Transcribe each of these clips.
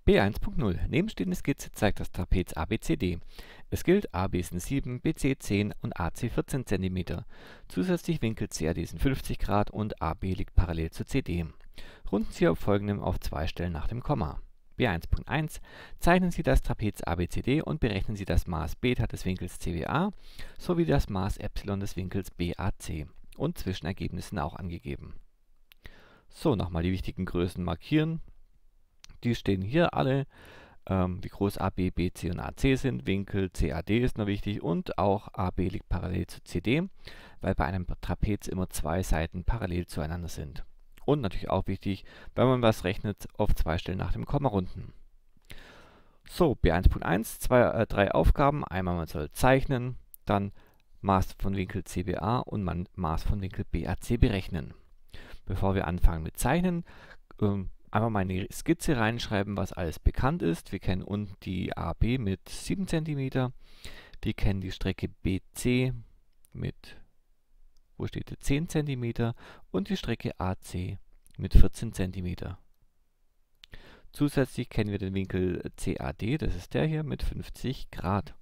B1.0 Nebenstehende Skizze zeigt das Trapez ABCD. Es gilt, AB sind 7, BC 10 und AC 14 cm. Zusätzlich Winkel CAD sind 50 Grad und AB liegt parallel zu CD. Runden Sie auf folgendem auf zwei Stellen nach dem Komma. B1.1 Zeichnen Sie das Trapez ABCD und berechnen Sie das Maß Beta des Winkels CBA sowie das Maß Epsilon des Winkels BAC und Zwischenergebnissen auch angegeben. So, nochmal die wichtigen Größen markieren. Die stehen hier alle, wie groß AB, BC und AC sind. Winkel CAD ist noch wichtig und auch AB liegt parallel zu CD, weil bei einem Trapez immer zwei Seiten parallel zueinander sind. Und natürlich auch wichtig, wenn man was rechnet, auf zwei Stellen nach dem Komma runden. So, B1.1, drei Aufgaben. Einmal man soll zeichnen, dann Maß von Winkel CBA und Maß von Winkel BAC berechnen. Bevor wir anfangen mit Zeichnen, einmal mal in die Skizze reinschreiben, was alles bekannt ist. Wir kennen unten die AB mit 7 cm. Wir kennen die Strecke BC mit, wo steht die, 10 cm und die Strecke AC mit 14 cm. Zusätzlich kennen wir den Winkel CAD, das ist der hier, mit 50 Grad.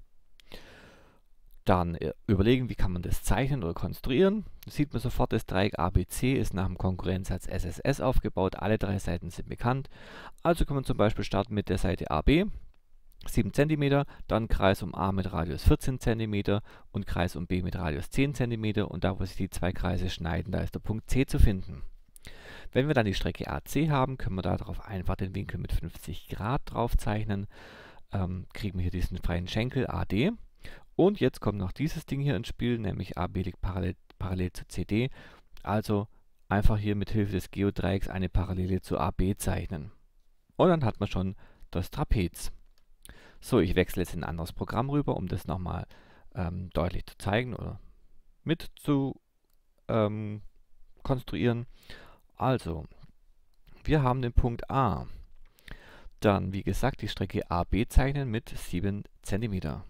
Dann überlegen, wie kann man das zeichnen oder konstruieren. Da sieht man sofort, das Dreieck ABC ist nach dem Konkurrenzsatz SSS aufgebaut. Alle drei Seiten sind bekannt. Also kann man zum Beispiel starten mit der Seite AB, 7 cm, dann Kreis um A mit Radius 14 cm und Kreis um B mit Radius 10 cm. Und da, wo sich die zwei Kreise schneiden, da ist der Punkt C zu finden. Wenn wir dann die Strecke AC haben, können wir darauf einfach den Winkel mit 50 Grad drauf zeichnen. Kriegen wir hier diesen freien Schenkel AD. Und jetzt kommt noch dieses Ding hier ins Spiel, nämlich AB liegt parallel zu CD. Also einfach hier mit Hilfe des Geodreiecks eine Parallele zu AB zeichnen. Und dann hat man schon das Trapez. So, ich wechsle jetzt in ein anderes Programm rüber, um das nochmal deutlich zu zeigen oder mit zu konstruieren. Also, wir haben den Punkt A. Dann, wie gesagt, die Strecke AB zeichnen mit 7 cm.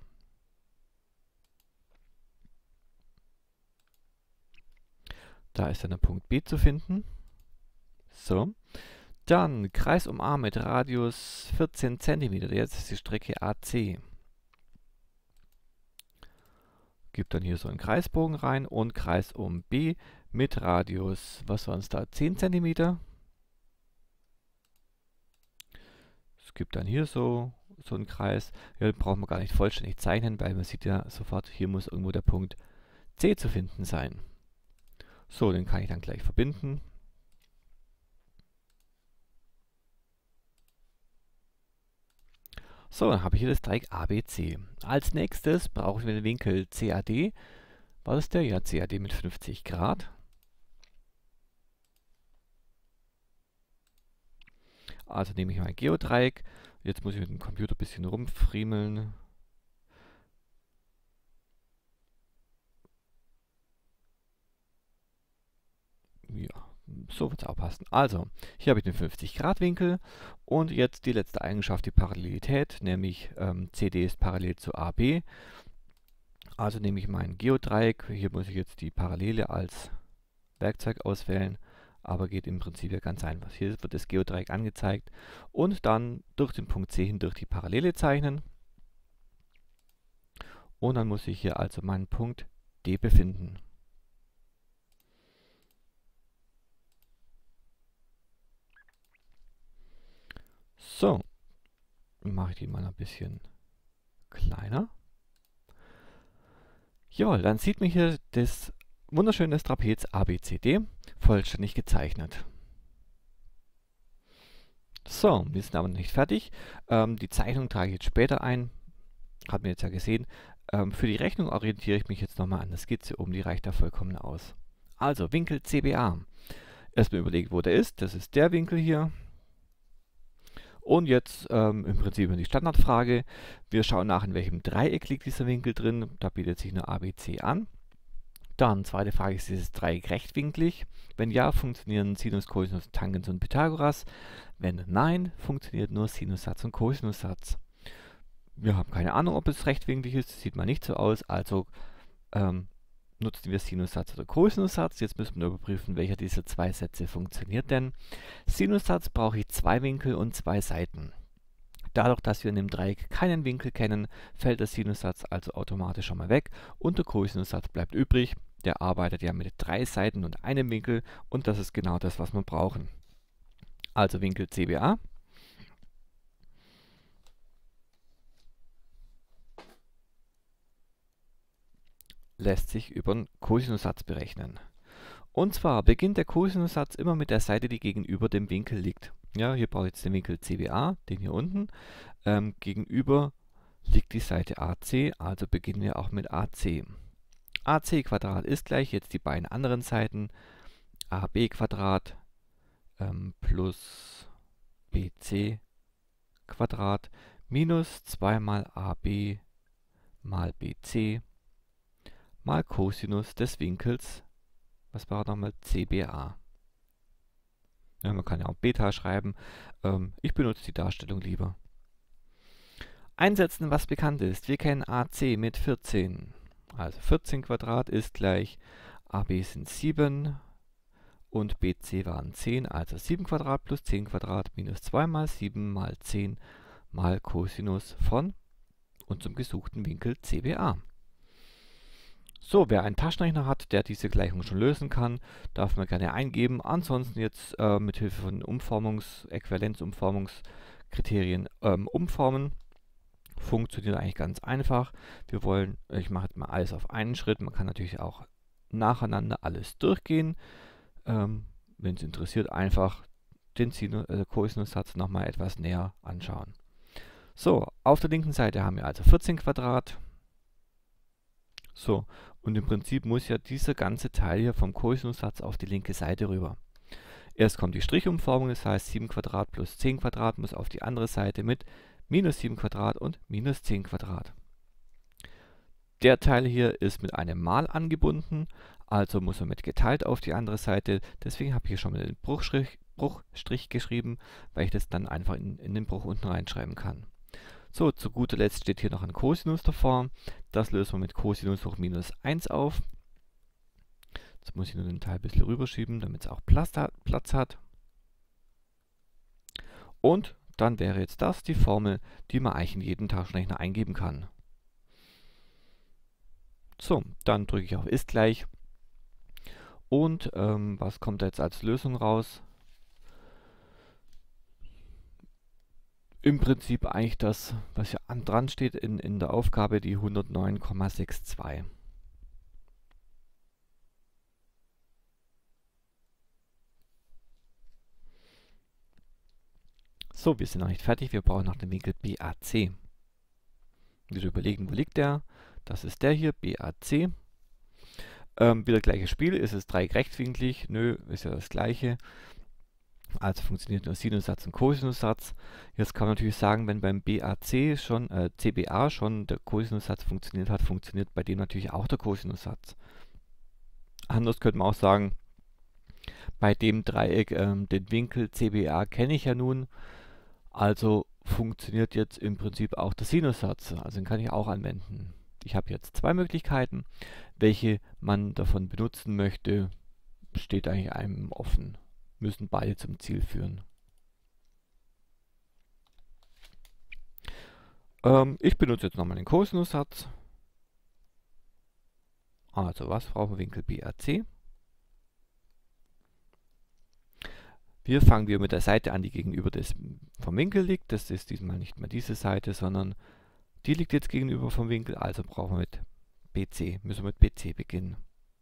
Da ist dann der Punkt B zu finden. So. Dann Kreis um A mit Radius 14 cm. Jetzt ist die Strecke AC. Gibt dann hier so einen Kreisbogen rein und Kreis um B mit Radius, was war es da, 10 cm. Es gibt dann hier so einen Kreis. Hier brauchen wir gar nicht vollständig zeichnen, weil man sieht ja sofort, hier muss irgendwo der Punkt C zu finden sein. So, den kann ich dann gleich verbinden. So, dann habe ich hier das Dreieck ABC. Als nächstes brauchen wir den Winkel CAD. Was ist der? Ja, CAD mit 50 Grad. Also nehme ich mein Geodreieck. Jetzt muss ich mit dem Computer ein bisschen rumfriemeln. Ja, so wird es auch passen. Also, hier habe ich den 50-Grad-Winkel und jetzt die letzte Eigenschaft, die Parallelität, nämlich CD ist parallel zu AB. Also nehme ich mein Geodreieck. Hier muss ich jetzt die Parallele als Werkzeug auswählen, aber geht im Prinzip ja ganz einfach. Hier wird das Geodreieck angezeigt und dann durch den Punkt C hindurch die Parallele zeichnen. Und dann muss ich hier also meinen Punkt D befinden. So, mache ich die mal ein bisschen kleiner. Jawohl, dann sieht man hier das wunderschöne Trapez ABCD vollständig gezeichnet. So, wir sind aber noch nicht fertig. Die Zeichnung trage ich jetzt später ein. Hat man jetzt ja gesehen. Für die Rechnung orientiere ich mich jetzt nochmal an der Skizze oben. Die reicht da vollkommen aus. Also, Winkel CBA. Erstmal überlegen, wo der ist. Das ist der Winkel hier. Und jetzt im Prinzip die Standardfrage. Wir schauen nach, in welchem Dreieck liegt dieser Winkel drin. Da bietet sich nur ABC an. Dann, zweite Frage, ist dieses Dreieck rechtwinklig? Wenn ja, funktionieren Sinus, Cosinus, Tangens und Pythagoras. Wenn nein, funktioniert nur Sinussatz und Kosinussatz. Wir haben keine Ahnung, ob es rechtwinklig ist. Das sieht mal nicht so aus. Also nutzen wir Sinussatz oder Kosinussatz. Jetzt müssen wir nur überprüfen, welcher dieser zwei Sätze funktioniert denn. Sinussatz brauche ich zwei Winkel und zwei Seiten. Dadurch, dass wir in dem Dreieck keinen Winkel kennen, fällt der Sinussatz also automatisch schon mal weg und der Cosinussatz bleibt übrig. Der arbeitet ja mit 3 Seiten und einem Winkel und das ist genau das, was wir brauchen. Also Winkel CBA lässt sich über den Cosinussatz berechnen. Und zwar beginnt der Cosinussatz immer mit der Seite, die gegenüber dem Winkel liegt. Ja, hier brauche ich jetzt den Winkel CBA, den hier unten. Gegenüber liegt die Seite AC, also beginnen wir auch mit AC. AC² ist gleich jetzt die beiden anderen Seiten AB² plus BC² minus 2 mal AB mal BC mal Cosinus des Winkels, was war nochmal, CBA. Ja, man kann ja auch Beta schreiben. Ich benutze die Darstellung lieber. Einsetzen, was bekannt ist. Wir kennen AC mit 14. Also 14² ist gleich AB sind 7 und BC waren 10. Also 7² plus 10² minus 2 mal 7 mal 10 mal Cosinus von unserem gesuchten Winkel CBA. So, wer einen Taschenrechner hat, der diese Gleichung schon lösen kann, darf man gerne eingeben. Ansonsten jetzt mit Hilfe von Äquivalenzumformungskriterien umformen. Funktioniert eigentlich ganz einfach. Ich mache jetzt mal alles auf einen Schritt. Man kann natürlich auch nacheinander alles durchgehen. Wenn es interessiert, einfach den Cosinussatz nochmal etwas näher anschauen. So, auf der linken Seite haben wir also 14². So, und im Prinzip muss ja dieser ganze Teil hier vom Cosinussatz auf die linke Seite rüber. Erst kommt die Strichumformung, das heißt 7² plus 10² muss auf die andere Seite mit minus 7² und minus 10². Der Teil hier ist mit einem Mal angebunden, also muss er mit geteilt auf die andere Seite. Deswegen habe ich hier schon mal den Bruchstrich geschrieben, weil ich das dann einfach in den Bruch unten reinschreiben kann. So, zu guter Letzt steht hier noch ein Cosinus davor. Das lösen wir mit Cosinus hoch minus 1 auf. Jetzt muss ich nur den Teil ein bisschen rüberschieben, damit es auch Platz hat. Und dann wäre jetzt das die Formel, die man eigentlich in jeden Taschenrechner eingeben kann. So, dann drücke ich auf Ist gleich. Und was kommt da jetzt als Lösung raus? Im Prinzip eigentlich das, was hier dran steht in der Aufgabe, die 109,62. So, wir sind noch nicht fertig. Wir brauchen noch den Winkel BAC. Wieder überlegen, wo liegt der? Das ist der hier, BAC. Wieder gleiches Spiel. Ist es dreieckrechtwinklig? Nö, ist ja das gleiche. Also funktioniert nur Sinussatz und Cosinussatz. Jetzt kann man natürlich sagen, wenn beim CBA schon der Cosinussatz funktioniert hat, funktioniert bei dem natürlich auch der Cosinussatz. Anders könnte man auch sagen, bei dem Dreieck den Winkel CBA kenne ich ja nun, also funktioniert jetzt im Prinzip auch der Sinussatz. Also den kann ich auch anwenden. Ich habe jetzt zwei Möglichkeiten. Welche man davon benutzen möchte, steht eigentlich einem offen. Müssen beide zum Ziel führen. Ich benutze jetzt nochmal den Cosinussatz. Also was brauchen wir? Winkel BAC. Wir fangen wieder mit der Seite an, die gegenüber vom Winkel liegt. Das ist diesmal nicht mehr diese Seite, sondern die liegt jetzt gegenüber vom Winkel. Also brauchen wir müssen wir mit BC beginnen.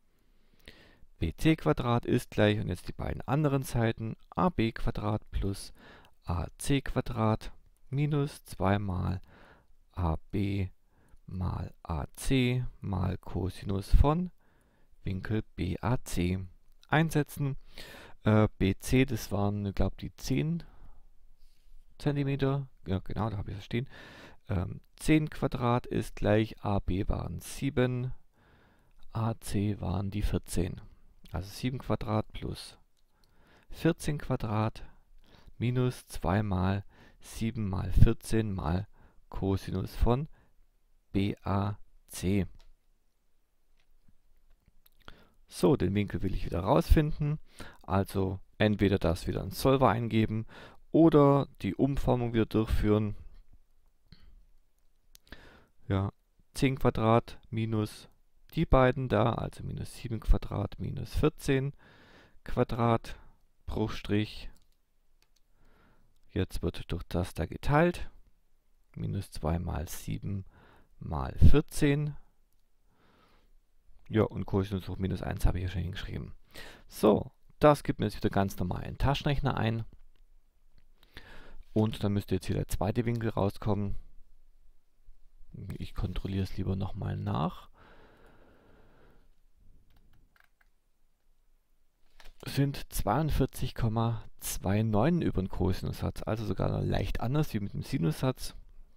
BC² ist gleich, und jetzt die beiden anderen Seiten, AB² plus AC² minus 2 mal AB mal AC mal Cosinus von Winkel BAC. Einsetzen. BC, das waren, ich glaube, die 10 cm. Ja, genau, da habe ich es stehen. 10² ist gleich AB waren 7, AC waren die 14. Also 7² plus 14² minus 2 mal 7 mal 14 mal Cosinus von BAC. So, den Winkel will ich wieder rausfinden. Also entweder das wieder ins Solver eingeben oder die Umformung wieder durchführen. ja, 10 Quadrat minus die beiden da, also minus 7 Quadrat minus 14 Quadrat, Bruchstrich. Jetzt wird durch das da geteilt. Minus 2 mal 7 mal 14. Ja, und Kosinus hoch minus 1 habe ich ja schon hingeschrieben. So, das gibt mir jetzt wieder ganz normal einen Taschenrechner ein. Und dann müsste jetzt hier der zweite Winkel rauskommen. Ich kontrolliere es lieber nochmal nach. Sind 42,29 über den Kosinussatz, also sogar leicht anders wie mit dem Sinussatz.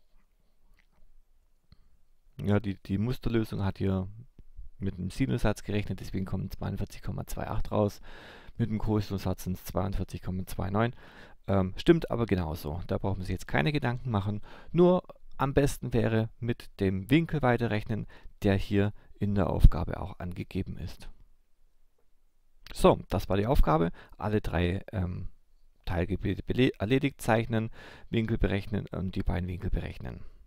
Ja, die Musterlösung hat hier mit dem Sinussatz gerechnet, deswegen kommen 42,28 raus. Mit dem Kosinussatz sind es 42,29. Stimmt aber genauso. Da braucht man sich jetzt keine Gedanken machen. Nur am besten wäre mit dem Winkel weiterrechnen, der hier in der Aufgabe auch angegeben ist. So, das war die Aufgabe. Alle drei Teilgebiete erledigt, zeichnen, Winkel berechnen und die beiden Winkel berechnen.